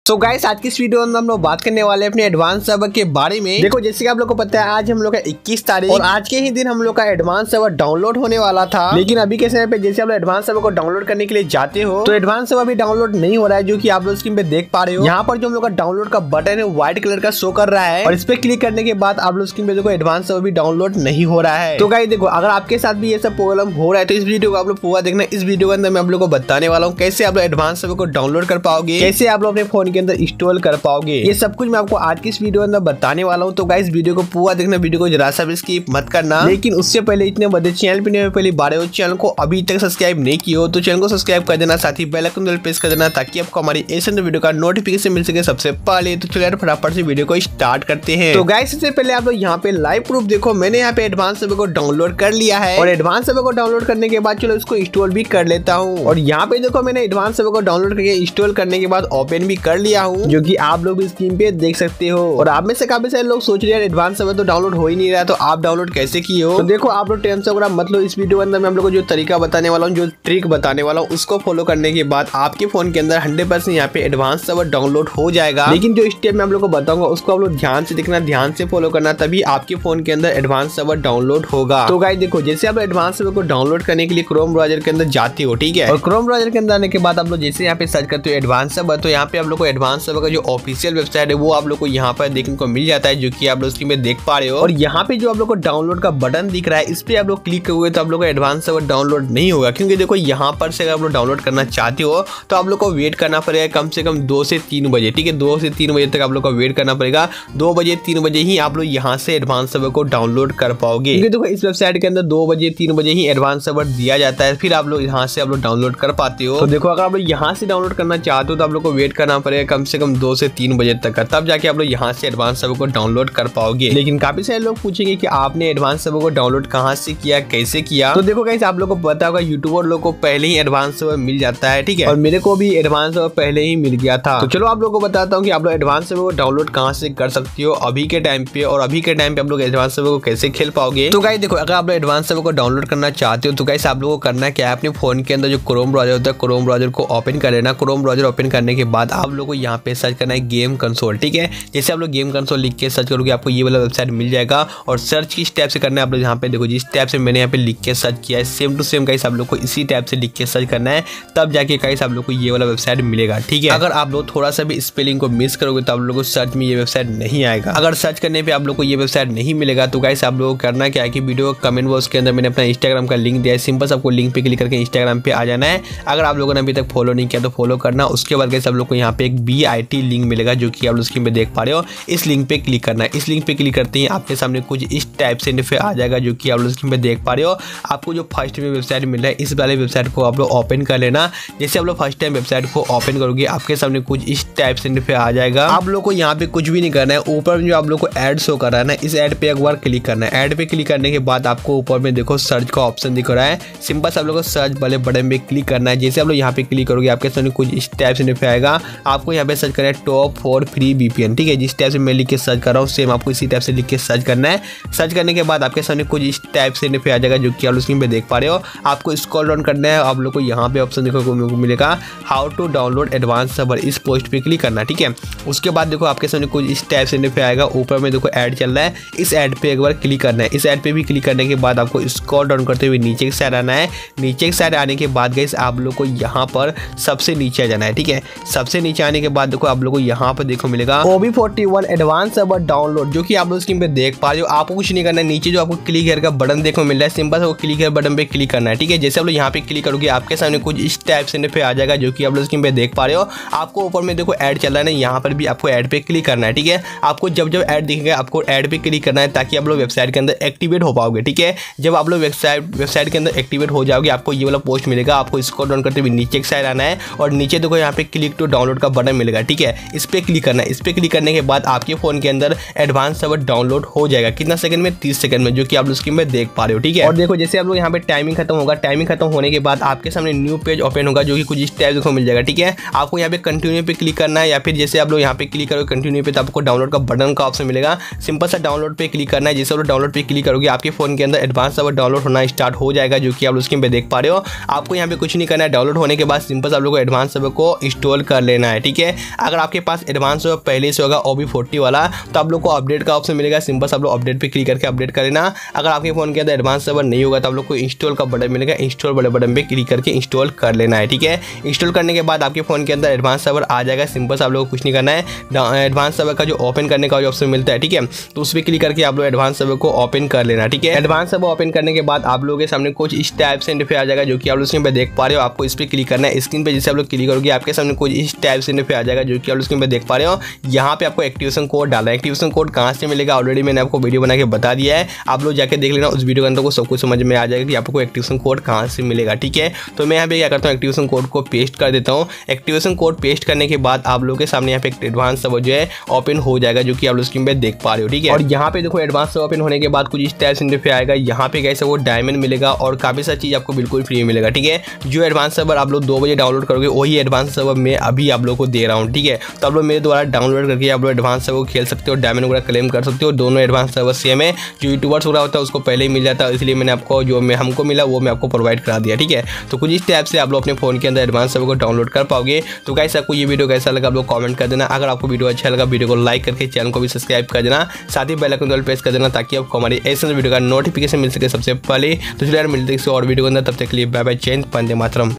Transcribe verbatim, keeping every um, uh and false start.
So guys आज की इस वीडियो में हम लोग बात करने वाले हैं अपने एडवांस सर्वर के बारे में। देखो जैसे कि आप लोग को पता है आज हम लोग का इक्कीस तारीख और आज के ही दिन हम लोग का एडवांस सर्वर डाउनलोड होने वाला था, लेकिन अभी के समय पे जैसे आप लोग एडवांस सर्वर को डाउनलोड करने के लिए जाते हो तो एडवांस सर्वर भी डाउनलोड नहीं हो रहा है, जो की आप लोग स्क्रीन पे देख पा रहे हो। यहाँ पर जो हम लोग का डाउनलोड का बटन है व्हाइट कलर का शो कर रहा है और इस पे क्लिक करने के बाद आप लोग स्क्रीन पे देखो एडवांस सर्वर भी डाउनलोड नहीं हो रहा है। तो गाइस देखो अगर आपके साथ भी ये सब प्रॉब्लम हो रहा है तो इस वीडियो को आप लोग पूरा देखना। इस वीडियो के अंदर मैं आप लोग को बताने वाला हूँ कैसे आप लोग एडवांस सर्वर को डाउनलोड कर पाओगे, कैसे आप लोग अपने फोन के अंदर इंस्टॉल कर पाओगे, ये सब कुछ मैं आपको आज की इस वीडियो के अंदर बताने वाला हूँ। तो गाइस वीडियो को पूरा देखना, वीडियो को जरा सा भी स्किप मत करना। लेकिन उससे पहले इतने बड़े चैनल पे नहीं पहली बार हो, चैनल को अभी तक सब्सक्राइब नहीं किया हो तो चैनल को सब्सक्राइब कर देना, साथ ही बेल आइकन को प्रेस कर देना ताकि आपको हमारी ऐसे वीडियो का नोटिफिकेशन मिल सके सबसे पहले। तो चलिए फटाफट से वीडियो को स्टार्ट करते हैं। तो गाइस इससे पहले आप लोग यहाँ पे लाइव प्रूफ देखो, मैंने यहाँ पे एडवांस सर्वर को डाउनलोड कर लिया है और एडवांस सर्वर को डाउनलोड करने के बाद चलो इसको इंस्टॉल भी कर लेता हूँ। और यहाँ पे देखो मैंने एडवांस सर्वर को डाउनलोड करके इंस्टॉल करने के बाद ओपन भी कर लिया हूँ, जो कि आप लोग भी स्क्रीन पे देख सकते हो। और आप में से काफी सारे लोग सोच रहे हैं एडवांस सर्वर तो डाउनलोड हो ही नहीं रहा, तो आप डाउनलोड कैसे किए हो। तो देखो आप लोग टेंशन वगैरह मत लो, इस वीडियो के अंदर मैं आप लोग को जो तरीका बताने वाला हूँ, जो ट्रिक बताने वाला हूँ, उसको फॉलो करने के बाद आपके फोन के अंदर हंड्रेड परसेंट यहाँ पे एडवांस सर्वर डाउनलोड हो जाएगा। लेकिन जो स्टेप मैं आप लोग को बताऊंगा उसको आप लोग ध्यान से देखना, ध्यान से फॉलो करना, तभी आपके फोन के अंदर एडवांस सर्वर डाउनलोड होगा। तो गाइस देखो जैसे आप एडवांस सर्वर को डाउनलोड करने के लिए क्रोम ब्राउजर के अंदर जाते हो, ठीक है, और क्रोम ब्राउजर के अंदर आने के बाद आप लोग जैसे यहाँ पे सर्च करते हो एडवांस सर्वर, तो यहाँ पे आप लोग को एडवांस सर्वर का जो ऑफिशियल वेबसाइट है वो आप लोग को यहाँ पर देखने को मिल जाता है, जो कि आप लोग स्क्रीन में देख पा रहे हो। और यहाँ पे जो आप लोग को डाउनलोड का बटन दिख रहा है इस पे आप लोग क्लिक करोगे तो आप लोग को एडवांस सर्वर डाउनलोड नहीं होगा, क्योंकि देखो यहाँ पर से अगर आप लोग डाउनलोड करना चाहते हो तो आप लोग को वेट करना पड़ेगा कम से कम दो से तीन बजे, ठीक है, दो से तीन बजे तक आप लोग को वेट करना पड़ेगा। दो बजे तीन बजे ही आप लोग यहाँ से एडवांस सर्वर को डाउनलोड कर पाओगे, क्योंकि देखो इस वेबसाइट के अंदर दो बजे तीन बजे ही एडवांस सर्वर दिया जाता है, फिर आप लोग यहाँ से आप लोग डाउनलोड कर पाते हो। तो देखो अगर आप लोग यहाँ से डाउनलोड करना चाहते हो तो आप लोग को वेट करना पड़ेगा कम से कम दो से तीन बजे तक का, तब जाके आप लोग यहाँ से एडवांस सर्वर को डाउनलोड कर पाओगे। लेकिन काफी सारे लोग पूछेंगे कि आपने एडवांस सर्वर को डाउनलोड कहाँ से किया, कैसे किया। तो देखो गाइस आप लोग को पता होगा यूट्यूबर लोग को पहले ही एडवांस सर्वर मिल जाता है, ठीक है, और मेरे को भी एडवांस सर्वर पहले ही मिल गया था। तो चलो आप लोग को बताता हूँ कि आप लोग एडवांस सर्वर को डाउनलोड कहाँ से कर सकते हो अभी के टाइम पे, और अभी के टाइम पे आप लोग एडवांस सर्वर को कैसे खेल पाओगे। तो गाइस देखो अगर आप लोग एडवांस सर्वर को डाउनलोड करना चाहते हो तो गाइस आप लोगों को करना क्या है, अपने फोन के अंदर जो क्रोम ब्राउजर होता है क्रोम ब्राउजर को ओपन कर लेना। क्रोम ब्राउजर ओपन करने के बाद आप लोग को यहाँ पे सर्च करना है गेम कंसोल, ठीक है। जैसे आप लोग गेम कंसोल लिख के सर्च करोगे आपको ये वाला वेबसाइट मिल जाएगा, और सर्च किस टैब से करना है आप लोग यहाँ पे देखो, जिस टैब से मैंने यहाँ पे लिख के सर्च किया है सेम टू सेम गाइस आप लोग को इसी टैब से लिख के सर्च करना है, तब जाके गाइस आप लोग को ये वाला वेबसाइट मिलेगा, ठीक है। अगर आप लोग थोड़ा सा भी स्पेलिंग को मिस करोगे तो आप लोग को सर्च में ये वेबसाइट नहीं आएगा। अगर सर्च करने पे आप लोग को ये वेबसाइट नहीं मिलेगा तो गाइस आप लोग को करना क्या है कि वीडियो कमेंट बॉक्स के अंदर मैंने अपना इंस्टाग्राम का लिंक दिया है, सिंपल से आपको लिंक पे क्लिक करके इंस्टाग्राम पे आ जाना है। अगर आप लोगों ने अभी तक फॉलो नहीं किया तो फॉलो करना। उसके बाद गाइस आप लोग को यहाँ पे एक बी आई टी लिंक मिलेगा, जो कि आप लोग स्क्रीन पे देख पा रहे हो। इस लिंक पे क्लिक करना है। इस लिंक पे क्लिक करते ही आपके सामने कुछ इस टाइप से इंटरफेस आ जाएगा, जो कि आप लोग स्क्रीन पे देख पा रहे हो। आपको जो फर्स्ट में वेबसाइट मिल रहा है इस वाले वेबसाइट को आप लोग ओपन कर लेना। जैसे आप लोग फर्स्ट टाइम वेबसाइट को ओपन करोगे आपके सामने कुछ इस टाइप से इंटरफेस आ जाएगा। आप लोग को यहाँ पे कुछ भी नहीं करना है, ऊपर जो आप लोग को ऐड शो कर रहा है ना, इस ऐड पे एक बार क्लिक करना है। ऐड पे क्लिक करने के बाद आपको ऊपर में देखो सर्च का ऑप्शन दिख रहा है, सिंपल से आप लोग को सर्च वाले बटन पे क्लिक करना है। जैसे आप लोग यहाँ पे क्लिक करोगे आपके सामने कुछ इस टाइप से इंटरफेस आएगा। आपको यहाँ पे सर्च करना है टॉप फोर फ्री वीपीएन, ठीक है, जिस टाइप से मैं लिख के सर्च कर रहा हूँ सेम आपको इसी टाइप से लिख के सर्च करना है। सर्च करने के बाद आपके सामने कुछ इस टाइप से इंटरफेस आ जाएगा, जो कि आप लोग स्क्रीन पे देख पा रहे हो। आपको स्क्रॉल डाउन करना है, आप लोग को यहाँ पे ऑप्शन देखो को मिलेगा how to download advance server, इस पोस्ट पे क्लिक करना, ठीक है। उसके बाद देखो आपके सामने कुछ इस टाइप से इंटरफेस आएगा, ऊपर में देखो ऐड चल रहा है, इस ऐड पे एक बार क्लिक करना है। इस ऐड पे भी क्लिक करने के बाद आपको स्क्रॉल डाउन करते हुए नीचे की साइड आना है। नीचे की साइड आने के बाद गाइस आप लोग को यहाँ पर सबसे नीचे आ जाना है, ठीक है। सबसे नीचे आने के बाद देखो आप लोग को यहाँ पर देखो मिलेगा O B forty one advance server download, जो कि आप लोग स्क्रीन पे देख पा रहे हो। आपको कुछ नहीं करना है, नीचे जो आपको क्लिक हेयर का बटन देखो मिल रहा है, सिंपल से वो क्लिक हेयर बटन पे क्लिक करना है, ठीक है। जैसे आप लोग यहाँ पे क्लिक करोगे आपके सामने कुछ इस टाइप से इंटरफेस आ जाएगा, जो कि आप लोग स्क्रीन पे देख पा रहे हो। आपको ऊपर में देखो ऐड चल रहा है, यहाँ पर भी आपको ऐड पे क्लिक करना है, ठीक है। आपको जब जब ऐड दिखेगा आपको ऐड पे क्लिक करना है, ताकि आप लोग वेबसाइट के अंदर एक्टिवेट हो पाओगे, ठीक है। जब आप लोग वेबसाइट वेबसाइट के अंदर एक्टिवेट हो जाओगे आपको ये वाला पोस्ट मिलेगा। आपको स्क्रॉल डाउन करते हुए नीचे की साइड आना है और नीचे देखो यहाँ पे क्लिक टू डाउनलोड का बटन मिलेगा, ठीक है। इस पे क्लिक करना है। इस पे क्लिक करने के बाद आपके फोन के अंदर एडवांस सर्वर डाउनलोड हो जाएगा। कितना सेकंड में? तीस सेकंड में, जो कि आप लोग स्क्रीन में देख पा रहे हो, ठीक है। और देखो जैसे आप लोग यहाँ पे टाइमिंग खत्म होगा, टाइमिंग खत्म होने के बाद आपके सामने न्यू पेज ओपन होगा, जो कि कुछ इस टाइप देखो मिल जाएगा, ठीक है। आपको यहाँ पे कंटिन्यू पे क्लिक करना है, या फिर जैसे आप लोग यहाँ पे क्लिक करोगे कंटिन्यू पे तो आपको डाउनलोड का बटन का ऑप्शन मिलेगा। सिंपल सा डाउनलोड पे क्लिक करना है। जैसे आप लोग डाउनलोड पे क्लिक करोगे आपके फोन के अंदर एडवांस सर्वर डाउनलोड होना स्टार्ट हो जाएगा, जो कि आप लोग स्क्रीन पे देख पा रहे हो। आपको यहाँ पे कुछ नहीं करना है, डाउनलोड होने के बाद सिंपल आप लोग को एडवांस सर्वर को इंस्टॉल कर लेना है, ठीक ठीक है। अगर आपके पास एडवांस सर्वर पहले से होगा ओ बी फोर्टी वाला तो आप लोग को अपडेट का ऑप्शन मिलेगा, सिंपल से आप लोग अपडेट पे क्लिक करके अपडेट कर लेना। अगर आपके फोन के अंदर एडवांस सर्वर नहीं होगा तो आप लोग को इंस्टॉल का बटन मिलेगा, इंस्टॉल बड़े बटन पे क्लिक करके इंस्टॉल कर लेना है, ठीक है। इंस्टॉल करने के बाद आपके फोन के अंदर एडवांस सर्वर आ जाएगा, सिंपल से आप लोग को कुछ नहीं करना है। एडवांस सर्वर का जो ओपन करने का जो ऑप्शन मिलता है, ठीक है, तो उस पर क्लिक करके आप लोग एडवांस सर्वर को ओपन कर लेना, ठीक है। एडवांस सर्वर ओपन करने के बाद आप लोगों के सामने कुछ इस टाइप से इंटरफेस आ जाएगा, जो कि आप लोग स्क्रीन पे देख पा रहे हो। आपको इस पर क्लिक करना है, स्क्रीन पे जैसे आप लोग क्लिक करोगे आपके सामने कुछ इस टाइप से इंटरफेस आ जाएगा, जो कि आप लोग स्क्रीन पे देख पा रहे हो। यहाँ पे आपको एक्टिवेशन कोड डालना है। एक्टिवेशन कोड कहाँ से मिलेगा ऑलरेडी मैंने आपको वीडियो बना के बता दिया है, आप लोग जाके देख लेना, उस वीडियो के अंदर को सब कुछ समझ में आ जाएगा कि आपको एक्टिवेशन कोड कहाँ से मिलेगा, ठीक है। तो मैं यहाँ पे क्या करता हूँ, एक्टिवेशन कोड को पेस्ट कर देता हूँ। एक्टिवेशन कोड पेस्ट करने के बाद आप लोग के सामने यहाँ पे एडवांस सर्वर जो है ओपन हो जाएगा, जो कि आप लोग स्क्रीन पे देख पा रहे हो, ठीक है। और यहाँ पे देखो एडवांस सर्वर ओपन होने के बाद कुछ इस टाइप से इंटरफेस आएगा। यहाँ पे कैसे वो डायमंड मिलेगा और काफी सारी चीज आपको बिल्कुल फ्री मिलेगा, ठीक है। जो एडवांस सर्वर आप लोग दो बजे डाउनलोड करोगे वही एडवांस सर्वर मैं अभी आप लोग को दे रहा हूँ, ठीक है। तो आप लोग मेरे द्वारा डाउनलोड करके आप लोग एडवांस सर्वर खेल सकते हो, डायमंड वगैरह क्लेम कर सकते हो। दोनों एडवांस सर्वर सेम है, जो यूट्यूबर्स वगैरह होता है उसको पहले ही मिल जाता है, इसलिए मैंने आपको जो मैं हमको मिला वो मैं आपको प्रोवाइड करा दिया, ठीक है। तो कुछ इस टाइप से आप लोग अपने फोन के अंदर एडवांस सर्वर को डाउनलोड कर पाओगे। तो गाइस आपको ये वीडियो कैसा लगा आप लोग कमेंट कर देना। अगर आपको वीडियो अच्छा लगा वीडियो को लाइक करके चैनल को भी सब्सक्राइब कर देना, साथ ही बेल आइकन को प्रेस कर देना, ताकि आपको हमारी ऐसे वीडियो का नोटिफिकेशन मिल सके सबसे पहले। तो चलिए यार मिलते हैं किसी और वीडियो के अंदर, तब तक के लिए बाय बाय, जय हिंद, वंदे मातरम।